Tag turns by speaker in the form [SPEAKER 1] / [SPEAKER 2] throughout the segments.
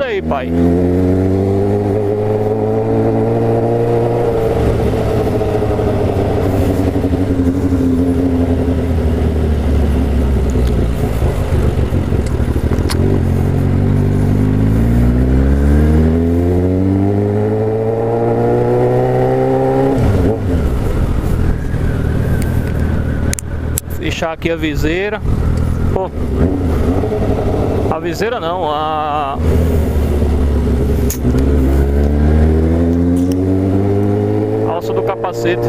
[SPEAKER 1] aí, pai. Fechar aqui a viseira. Pô, a viseira não, a alça do capacete.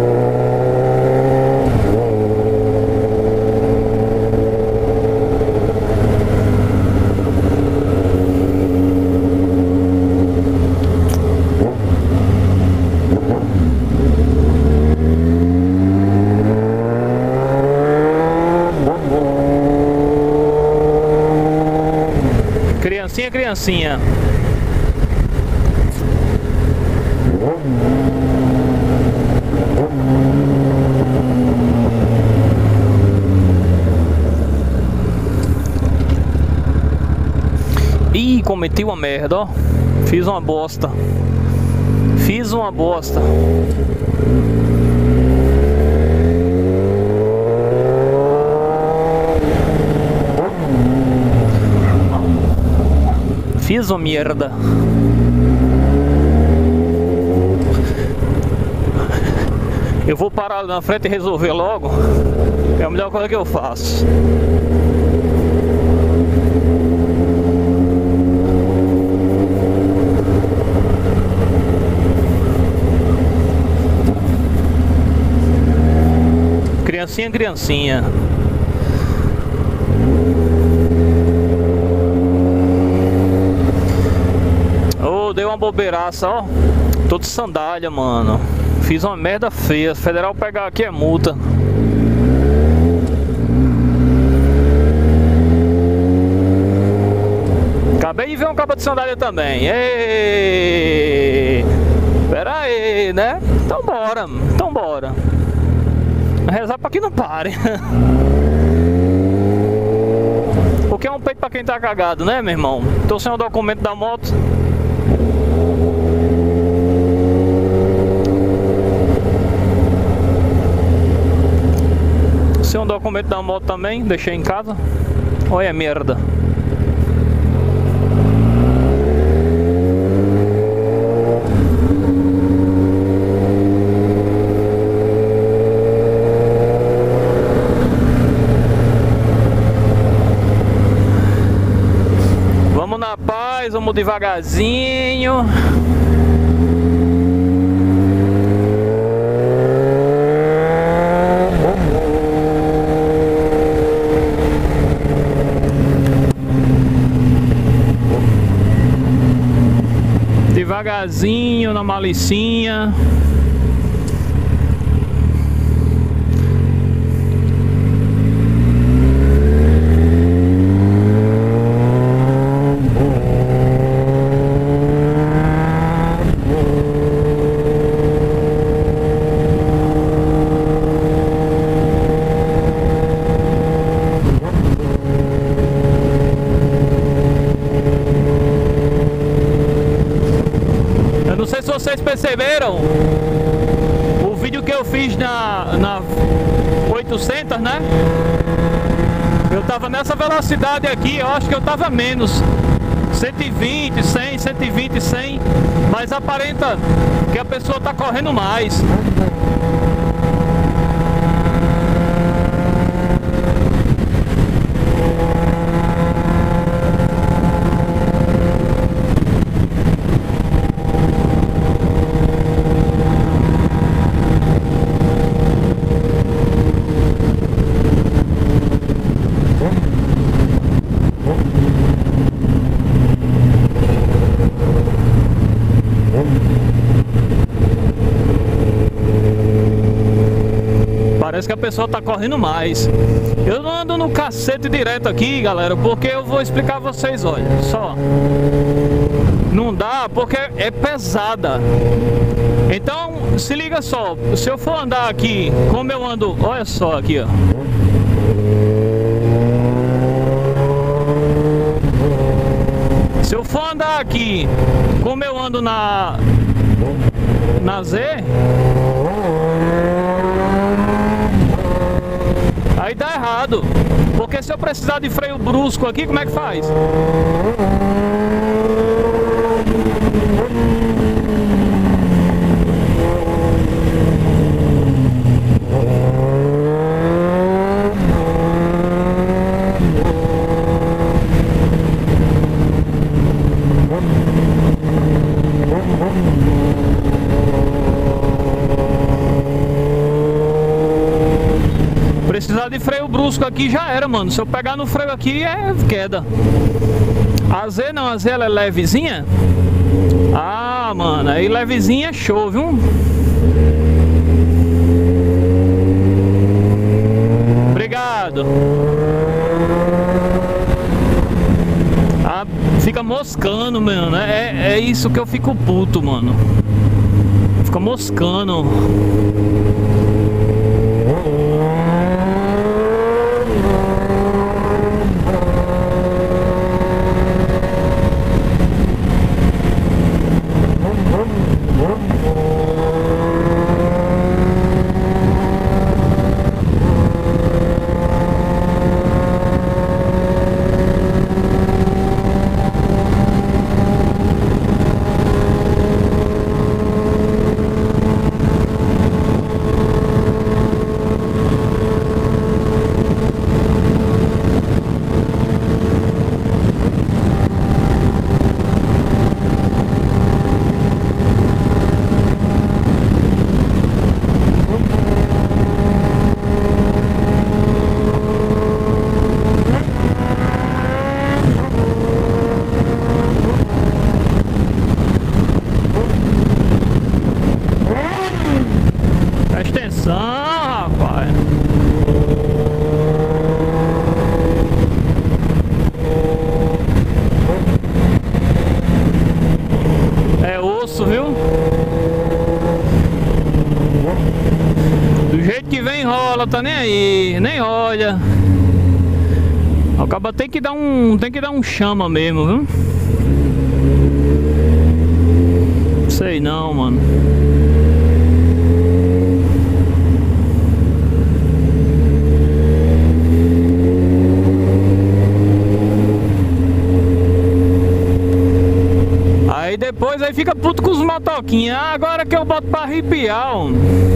[SPEAKER 1] Criancinha, criancinha. Ih, cometi uma merda, ó. Fiz uma bosta. Fiz uma bosta. Fiz uma merda. Eu vou parar na frente e resolver logo. É a melhor coisa que eu faço. Criancinha, criancinha. Dei uma bobeiraça, ó. Tô de sandália, mano. Fiz uma merda feia. Se o federal pegar aqui é multa. Acabei de ver um cabo de sandália também. Ei! Pera aí, né? Então bora, então bora. Rezar pra que não pare. Porque é um peito pra quem tá cagado, né, meu irmão? Tô sem o documento da moto. Sem um documento da moto também, deixei em casa. Olha a merda. Vamos na paz, vamos devagarzinho. Devagarzinho, na malicinha. Não sei se vocês perceberam o vídeo que eu fiz na 800, né? Eu tava nessa velocidade aqui, eu acho que eu tava menos 120, 100, 120, 100, mas aparenta que a pessoa tá correndo mais. Parece que a pessoa tá correndo mais. Eu não ando no cacete direto aqui, galera, porque eu vou explicar a vocês, olha, só. Não dá porque é pesada. Então, se liga só, se eu for andar aqui, como eu ando, olha só aqui, ó. Se eu for andar aqui como eu ando na Z, aí dá errado. Porque se eu precisar de freio brusco aqui, como é que faz? Precisar de freio brusco aqui já era, mano. Se eu pegar no freio aqui é queda. A Z não, a Z ela é levezinha. Ah, mano, aí levezinha é show, viu? Obrigado. Ah, fica moscando, mano. É isso que eu fico puto, mano. Fica moscando. Rapaz. É osso, viu? Do jeito que vem rola, tá nem aí, nem olha. Acaba tem que dar um chama mesmo, viu? Sei não, mano. Aí depois aí fica puto com os motoquinhos. Ah, agora que eu boto pra arrepiar, ó.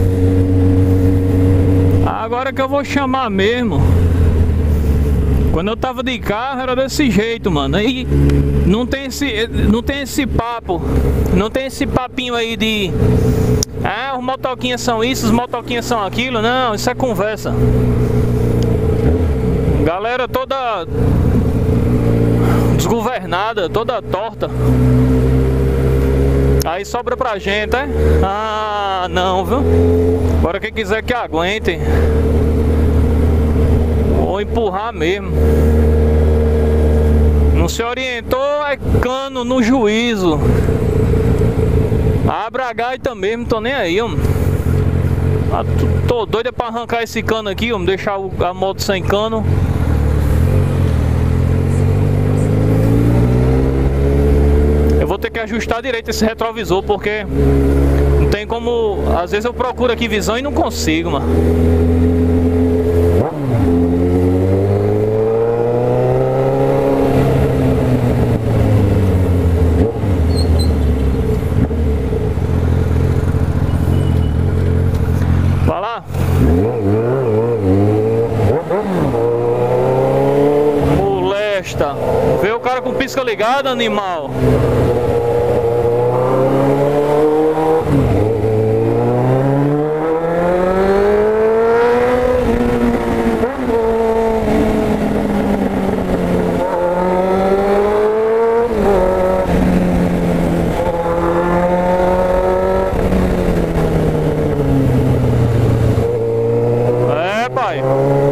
[SPEAKER 1] Agora que eu vou chamar mesmo. Quando eu tava de carro era desse jeito, mano. Aí não tem esse papo. Não tem esse papinho aí de os motoquinhos são isso, os motoquinhos são aquilo. Não, isso é conversa. Galera toda desgovernada, toda torta. Aí sobra pra gente, é? Ah, não, viu? Agora quem quiser que aguente. Vou empurrar mesmo. Não se orientou, é cano no juízo. Abra a gaita mesmo, tô nem aí, ó. Tô doido pra arrancar esse cano aqui, ó. Deixar a moto sem cano. Eu vou ter que ajustar direito esse retrovisor, porque não tem como. Às vezes eu procuro aqui visão e não consigo, mano. Vai lá. Molesta. Vê o cara com pisca ligada, animal. É, pai.